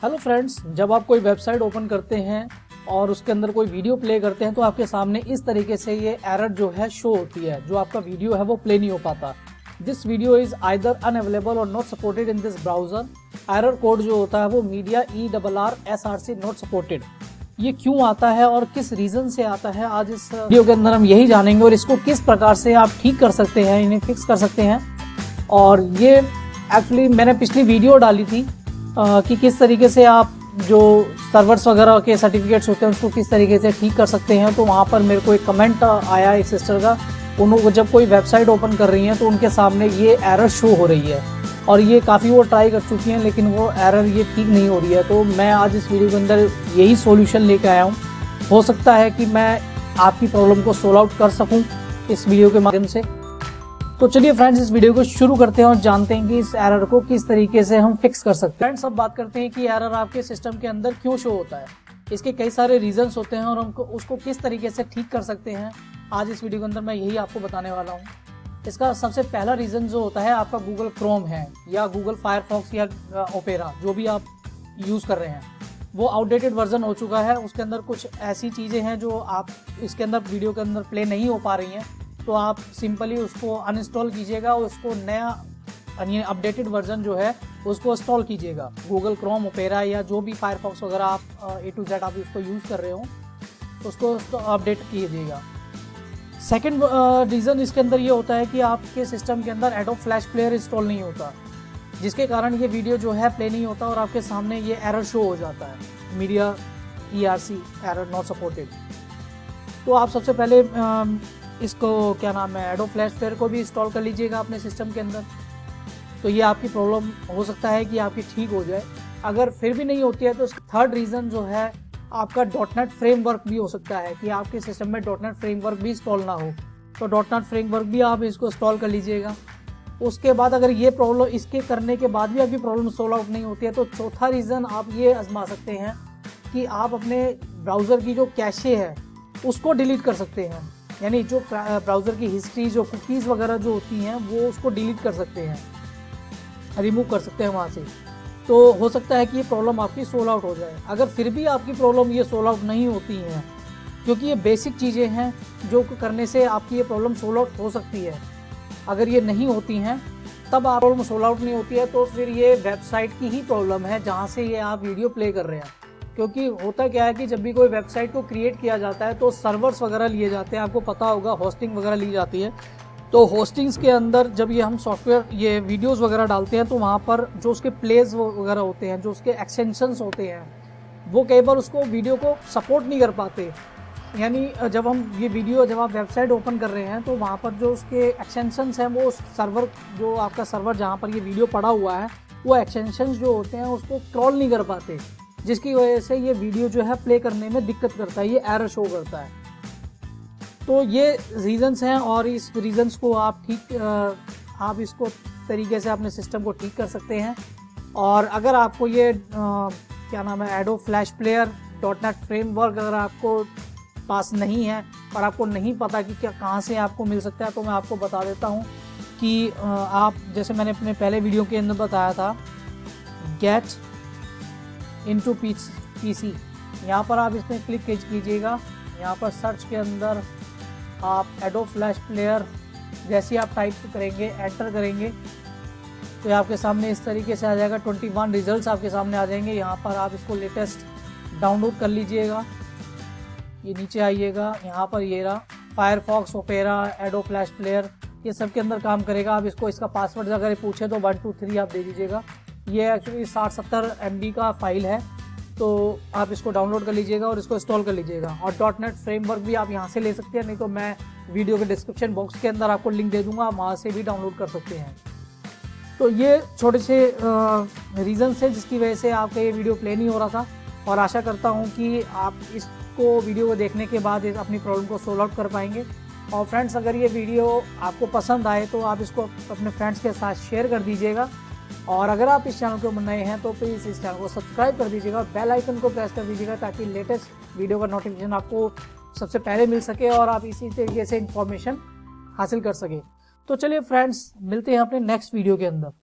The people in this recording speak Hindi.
हेलो फ्रेंड्स, जब आप कोई वेबसाइट ओपन करते हैं और उसके अंदर कोई वीडियो प्ले करते हैं तो आपके सामने इस तरीके से ये एरर जो है शो होती है। जो आपका वीडियो है वो प्ले नहीं हो पाता। This video is either unavailable और not supported in this browser. Error code जो होता है वो मीडिया ERRSRC नॉट सपोर्टेड। ये क्यों आता है और किस रीजन से आता है, आज इस वीडियो के अंदर हम यही जानेंगे और इसको किस प्रकार से आप ठीक कर सकते हैं, इन्हें फिक्स कर सकते हैं। और ये एक्चुअली मैंने पिछली वीडियो डाली थी कि किस तरीके से आप जो सर्वर्स वगैरह के सर्टिफिकेट्स होते हैं उसको किस तरीके से ठीक कर सकते हैं। तो वहाँ पर मेरे को एक कमेंट आया एक सिस्टर का, उन्होंने जब कोई वेबसाइट ओपन कर रही हैं तो उनके सामने ये एरर शो हो रही है और ये काफ़ी वो ट्राई कर चुकी हैं लेकिन वो एरर ये ठीक नहीं हो रही है। तो मैं आज इस वीडियो के अंदर यही सॉल्यूशन लेकर आया हूँ। हो सकता है कि मैं आपकी प्रॉब्लम को सोल्व आउट कर सकूँ इस वीडियो के माध्यम से। तो चलिए फ्रेंड्स, इस वीडियो को शुरू करते हैं और जानते हैं कि इस एरर को किस तरीके से हम फिक्स कर सकते हैं। फ्रेंड्स, अब बात करते हैं कि एरर आपके सिस्टम के अंदर क्यों शो होता है। इसके कई सारे रीजंस होते हैं और हमको उसको किस तरीके से ठीक कर सकते हैं, आज इस वीडियो के अंदर मैं यही आपको बताने वाला हूँ। इसका सबसे पहला रीज़न जो होता है आपका गूगल क्रोम है या गूगल फायरफॉक्स या ओपेरा, जो भी आप यूज़ कर रहे हैं वो आउटडेटेड वर्जन हो चुका है। उसके अंदर कुछ ऐसी चीज़ें हैं जो आप इसके अंदर वीडियो के अंदर प्ले नहीं हो पा रही हैं, तो आप सिंपली उसको अनइंस्टॉल कीजिएगा और उसको नया अपडेटेड वर्जन जो है उसको इंस्टॉल कीजिएगा। गूगल क्रोम, ओपेरा या जो भी फायरफॉक्स वगैरह आप A to Z आप उसको यूज़ कर रहे हो उसको अपडेट कीजिएगा। सेकंड रीज़न इसके अंदर ये होता है कि आपके सिस्टम के अंदर एडोब फ्लैश प्लेयर इंस्टॉल नहीं होता, जिसके कारण ये वीडियो जो है प्ले नहीं होता और आपके सामने ये एरर शो हो जाता है, media ERC error not supported. तो आप सबसे पहले इसको एडोब फ्लैश प्लेयर को भी इंस्टॉल कर लीजिएगा अपने सिस्टम के अंदर। तो ये आपकी प्रॉब्लम हो सकता है कि आपकी ठीक हो जाए। अगर फिर भी नहीं होती है तो थर्ड रीज़न जो है आपका .NET फ्रेमवर्क भी हो सकता है कि आपके सिस्टम में .NET फ्रेमवर्क भी इंस्टॉल ना हो, तो .NET फ्रेमवर्क भी आप इसको इंस्टॉल कर लीजिएगा। उसके बाद अगर ये प्रॉब्लम, इसके करने के बाद भी आपकी प्रॉब्लम सोल्व आउट नहीं होती है तो चौथा रीज़न आप ये आजमा सकते हैं कि आप अपने ब्राउज़र की जो कैशे है उसको डिलीट कर सकते हैं। यानी जो ब्राउज़र की हिस्ट्री, जो कुकीज़ वगैरह जो होती हैं वो उसको डिलीट कर सकते हैं, रिमूव कर सकते हैं वहाँ से। तो हो सकता है कि ये प्रॉब्लम आपकी सोल्व आउट हो जाए। अगर फिर भी आपकी प्रॉब्लम ये सोल्व आउट नहीं होती हैं, क्योंकि ये बेसिक चीज़ें हैं जो करने से आपकी ये प्रॉब्लम सोल्व आउट हो सकती है, अगर ये नहीं होती हैं तब आप प्रॉब्लम सोल्व आउट नहीं होती है तो फिर ये वेबसाइट की ही प्रॉब्लम है जहाँ से ये आप वीडियो प्ले कर रहे हैं। क्योंकि होता क्या है कि जब भी कोई वेबसाइट को क्रिएट किया जाता है तो सर्वर्स वगैरह लिए जाते हैं, आपको पता होगा होस्टिंग वगैरह ली जाती है। तो होस्टिंग्स के अंदर जब ये हम सॉफ्टवेयर ये वीडियोस वगैरह डालते हैं तो वहाँ पर जो उसके प्लेस वगैरह होते हैं, जो उसके एक्सटेंशंस होते हैं, वो कई बार उसको वीडियो को सपोर्ट नहीं कर पाते। यानी जब आप वेबसाइट ओपन कर रहे हैं तो वहाँ पर जो उसके एक्सटेंशंस हैं वो सर्वर, जो आपका सर्वर जहाँ पर ये वीडियो पड़ा हुआ है वो एक्सटेंशंस जो होते हैं उसको क्रॉल नहीं कर पाते, जिसकी वजह से ये वीडियो जो है प्ले करने में दिक्कत करता है, ये एरर शो करता है। तो ये रीज़न्स हैं और इस रीज़न्स को आप इसको तरीके से अपने सिस्टम को ठीक कर सकते हैं। और अगर आपको ये Adobe flash player, .NET framework अगर आपको पास नहीं है और आपको नहीं पता कि कहाँ से आपको मिल सकता है, तो मैं आपको बता देता हूँ कि आप, जैसे मैंने अपने पहले वीडियो के अंदर बताया था, गेट इनटू PC, यहाँ पर आप इसमें क्लिक कीजिएगा। यहाँ पर सर्च के अंदर आप एडोब फ्लैश प्लेयर जैसे आप टाइप करेंगे, एंटर करेंगे तो ये आपके सामने इस तरीके से आ जाएगा। 21 रिजल्ट्स आपके सामने आ जाएंगे। यहाँ पर आप इसको लेटेस्ट डाउनलोड कर लीजिएगा। ये नीचे आइएगा, यहाँ पर ये रहा Firefox, Opera, Adobe flash player, ये सब के अंदर काम करेगा। आप इसका पासवर्ड अगर पूछे तो 1 2 3 आप दे दीजिएगा। ये एक्चुअली 60-70 MB का फाइल है, तो आप इसको डाउनलोड कर लीजिएगा और इसको इंस्टॉल कर लीजिएगा। और .NET फ्रेमवर्क भी आप यहाँ से ले सकते हैं, नहीं तो मैं वीडियो के डिस्क्रिप्शन बॉक्स के अंदर आपको लिंक दे दूँगा, आप वहाँ से भी डाउनलोड कर सकते हैं। तो ये छोटे से रीज़न्स हैं जिसकी वजह से आपका ये वीडियो प्ले नहीं हो रहा था, और आशा करता हूँ कि आप इसको वीडियो को देखने के बाद अपनी प्रॉब्लम को सोल्व आउट कर पाएंगे। और फ्रेंड्स, अगर ये वीडियो आपको पसंद आए तो आप इसको अपने फ्रेंड्स के साथ शेयर कर दीजिएगा। और अगर आप इस चैनल को नए हैं तो प्लीज़ इस चैनल को सब्सक्राइब कर दीजिएगा, बेल आइकन को प्रेस कर दीजिएगा ताकि लेटेस्ट वीडियो का नोटिफिकेशन आपको सबसे पहले मिल सके और आप इसी तरीके से इंफॉर्मेशन हासिल कर सके। तो चलिए फ्रेंड्स, मिलते हैं अपने नेक्स्ट वीडियो के अंदर।